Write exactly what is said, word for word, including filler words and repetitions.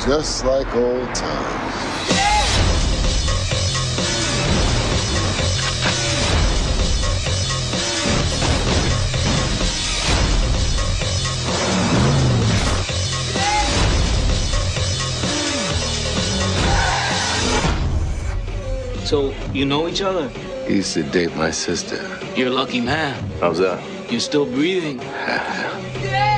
just like old times. So, you know each other? He used to date my sister. You're a lucky man. How's that? You're still breathing. Yeah.